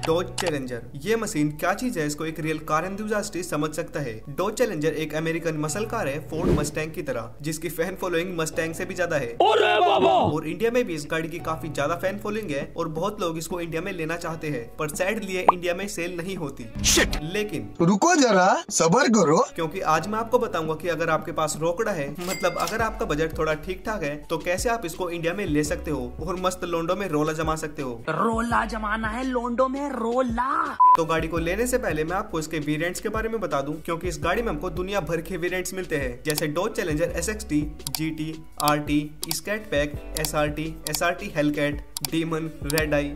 Dodge challenger. ये machine क्या चीज है, इसको एक रियल कार एंथुसियास्ट समझ सकता है। डॉज चैलेंजर एक अमेरिकन मसल कार है फोर्ड मस्टैंग की तरह, जिसकी फैन फॉलोइंग मस्टैंग से भी ज्यादा है। और इंडिया में भी इस गाड़ी की काफी ज्यादा फैन फॉलोइंग है और बहुत लोग इसको इंडिया में लेना चाहते हैं, पर सैडली इंडिया में सेल नहीं होती। लेकिन रुको जरा, सब्र करो, क्योंकि आज मैं आपको बताऊंगा कि अगर आपके पास रोकड़ा है, मतलब अगर आपका बजट थोड़ा ठीक ठाक है, तो कैसे आप इसको इंडिया में ले सकते हो और मस्त लोंडो में रोला जमा सकते हो। रोला जमाना है लोंडो में रोला। तो गाड़ी को लेने से पहले मैं आपको इसके वेरिएंट्स के बारे में बता दूं, क्योंकि इस गाड़ी में हमको दुनिया भर के वेरिएंट्स मिलते हैं, जैसे Dodge Challenger SXT, GT, RT, scat pack, SRT Hellcat, Demon, red eye,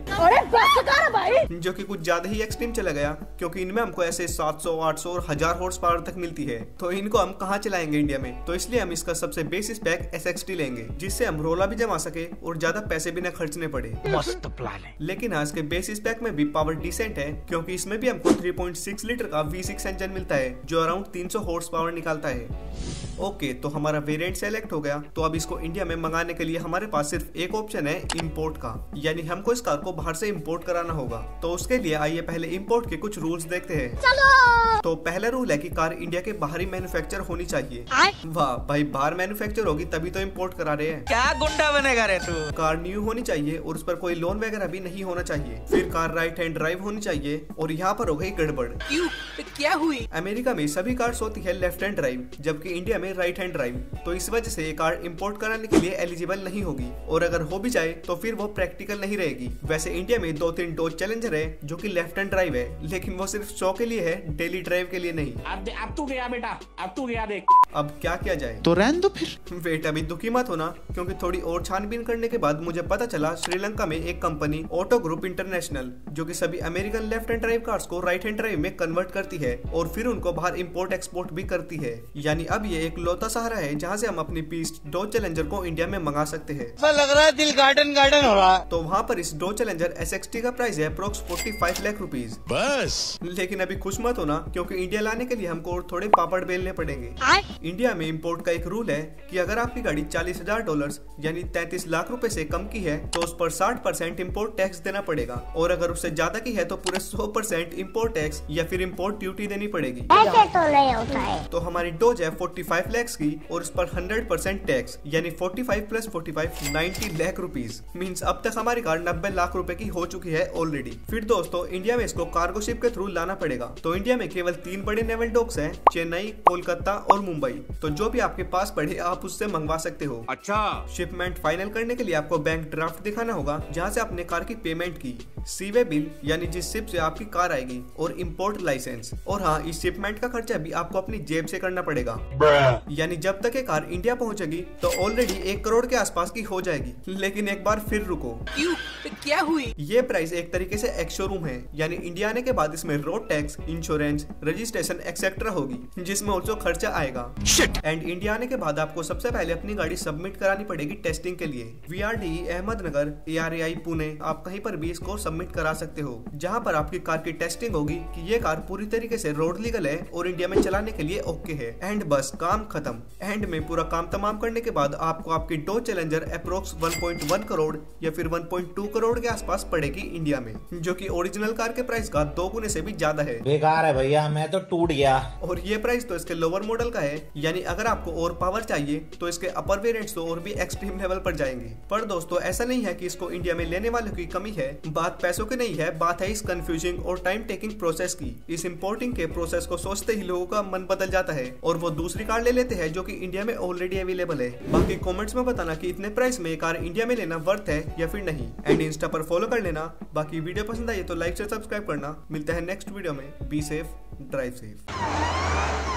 जो कि कुछ ज्यादा ही एक्सट्रीम चला गया, क्योंकि इनमें हमको ऐसे 700, 800 और 1000 हॉर्स पावर तक मिलती है। तो इनको हम कहाँ चलाएंगे इंडिया में, तो इसलिए हम इसका सबसे बेसिक पैक SXT लेंगे, जिससे हम रोला भी जमा सके और ज्यादा पैसे भी न खर्चने पड़े। मस्त प्लान है। लेकिन हाँ, इसके बेसिस पैक में भी पावर डिसेंट है, क्योंकि इसमें भी हमको 3.6 लीटर का V6 इंजन मिलता है, जो अराउंड 300 हॉर्स पावर निकालता है। ओके, तो हमारा वेरिएंट सेलेक्ट हो गया। तो अब इसको इंडिया में मंगाने के लिए हमारे पास सिर्फ एक ऑप्शन है, इंपोर्ट का, यानी हमको इस कार को बाहर से इंपोर्ट कराना होगा। तो उसके लिए आइए पहले इंपोर्ट के कुछ रूल्स देखते हैं। चलो। तो पहला रूल है कि कार इंडिया के बाहरी मैन्युफैक्चर होनी चाहिए। वाह भाई, बाहर मैन्युफैक्चर होगी तभी तो इंपोर्ट करा रहे हैं। क्या गुंडा बनेगा रे तू। कार न्यू होनी चाहिए और उस पर कोई लोन वगैरह भी नहीं होना चाहिए। फिर कार राइट हैंड ड्राइव होनी चाहिए, और यहाँ पर हो गई गड़बड़। क्यों, क्या हुई? अमेरिका में सभी कार्स होती है लेफ्ट हैंड ड्राइव, जबकि इंडिया में राइट हैंड ड्राइव। तो इस वजह से ये कार इंपोर्ट कराने के लिए एलिजिबल नहीं होगी, और अगर हो भी जाए तो फिर वो प्रैक्टिकल नहीं रहेगी। वैसे इंडिया में 2-3 डॉज चैलेंजर है जो कि लेफ्ट हैंड ड्राइव है, लेकिन वो सिर्फ शो के लिए है, डेली ड्राइव के लिए नहीं। अब तू गया बेटा, अब तू गया देख। अब क्या किया जाए? तो रहने दो फिर। वेट, अभी दुखी मत होना, क्योंकि थोड़ी और छानबीन करने के बाद मुझे पता चला श्रीलंका में एक कंपनी ऑटो ग्रुप इंटरनेशनल, जो कि सभी American left hand drive cars को राइट हैंड ड्राइव में कन्वर्ट करती है और फिर उनको बाहर इंपोर्ट एक्सपोर्ट भी करती है। यानी अब ये एक लौता सहारा है जहाँ से हम अपनी बीस्ट डॉज चैलेंजर को इंडिया में मंगा सकते हैं। ऐसा लग रहा है दिल गार्डन गार्डन हो रहा है। तो वहाँ पर इस डॉज चैलेंजर SXT का प्राइस है अप्रोक्स 45 लाख रुपीज बस। लेकिन अभी खुश मत होना, क्योंकि इंडिया लाने के लिए हमको और थोड़े पापड़ बेलने पड़ेंगे। इंडिया में इंपोर्ट का एक रूल है कि अगर आपकी गाड़ी $40,000 यानी 33 लाख रुपए से कम की है, तो उस पर 60% इंपोर्ट टैक्स देना पड़ेगा, और अगर उससे ज्यादा की है तो पूरे 100% इंपोर्ट टैक्स या फिर इंपोर्ट ड्यूटी देनी पड़ेगी। ऐसे तो नहीं होता है। तो हमारी डॉज है 45 लाख की, और उस पर 100% टैक्स, यानी 45 + 45 90 लाख रुपीज। मीन्स अब तक हमारी कार 90 लाख रुपए की हो चुकी है ऑलरेडी। फिर दोस्तों, इंडिया में इसको कार्गो शिप के थ्रू लाना पड़ेगा। तो इंडिया में केवल 3 बड़े नेवल डॉक्स हैं, चेन्नई, कोलकाता और मुंबई। तो जो भी आपके पास पड़े आप उससे मंगवा सकते हो। अच्छा। शिपमेंट फाइनल करने के लिए आपको बैंक ड्राफ्ट दिखाना होगा, जहाँ से आपने कार की पेमेंट की, सीवे बिल यानी जिस शिप से आपकी कार आएगी, और इंपोर्ट लाइसेंस। और हाँ, इस शिपमेंट का खर्चा भी आपको अपनी जेब से करना पड़ेगा। यानी जब तक ये कार इंडिया पहुंचेगी तो ऑलरेडी 1 करोड़ के आसपास की हो जाएगी। लेकिन एक बार फिर रुको, क्यों, क्या हुई? ये प्राइस एक तरीके से एक्स शोरूम है, यानी इंडिया आने के बाद इसमें road tax, insurance, registration etcetera होगी, जिसमें ऑल्सो खर्चा आएगा। एंड इंडिया आने के बाद आपको सबसे पहले अपनी गाड़ी सबमिट करानी पड़ेगी टेस्टिंग के लिए। VRDE अहमदनगर, ARAI पुणे, आप कहीं पर भी इसको सबमिट करा सकते हो, जहाँ पर आपकी कार की टेस्टिंग होगी कि ये कार पूरी तरीके से रोड लीगल है और इंडिया में चलाने के लिए ओके है। एंड बस काम खत्म। एंड में पूरा काम तमाम करने के बाद आपको आपकी डॉज चैलेंजर अप्रोक्स 1.1 करोड़ या फिर 1.2 करोड़ के आसपास पड़ेगी इंडिया में, जो कि ओरिजिनल कार के प्राइस का 2 गुने से भी ज्यादा है। बेकार है भैया, मैं तो टूट गया। और ये प्राइस तो इसके लोअर मॉडल का है, यानी अगर आपको और पावर चाहिए तो इसके अपर वेरिएंट्स तो और भी एक्सट्रीम लेवल पर जाएंगे। पर दोस्तों, ऐसा नहीं है कि इसको इंडिया में लेने वालों की कमी है, बात पैसों की नहीं है, बात है इस कंफ्यूजिंग और टाइम टेकिंग प्रोसेस की। इस इंपोर्टिंग के प्रोसेस को सोचते ही लोगों का मन बदल जाता है और वो दूसरी कार ले लेते हैं जो कि इंडिया में ऑलरेडी अवेलेबल है। बाकी कमेंट्स में बताना कि इतने प्राइस में कार इंडिया में लेना वर्थ है या फिर नहीं। एंड इंस्टा पर फॉलो कर लेना। बाकी वीडियो पसंद आई तो लाइक से सब्सक्राइब करना। मिलते हैं नेक्स्ट वीडियो में। Be safe, drive safe.